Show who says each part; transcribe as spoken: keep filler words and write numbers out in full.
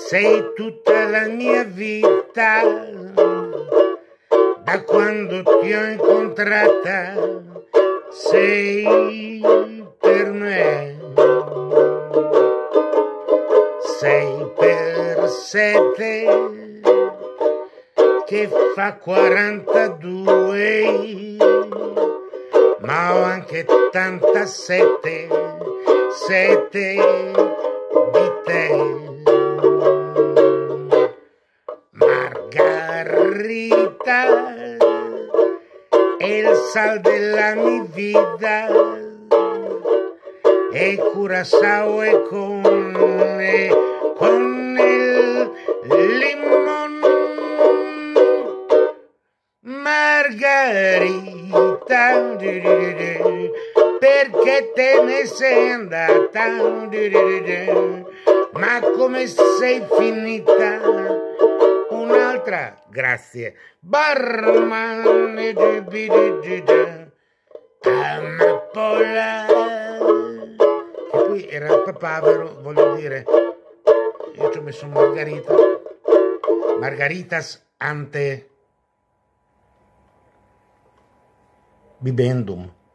Speaker 1: sei tutta la mia vita, da quando ti ho incontrata, sei per me. Sei per sette che fa quarantadue, ma ho anche tanta sete, sete di te. Margarita è il sal della mia vita, e Curaçao e con, e con il limon. Margarita, perché te ne sei andata, ma come sei finita? Un'altra, grazie, barman, amapola. E poi era il papavero, voglio dire, io ci ho messo Margarita, Margaritas ante bibendum.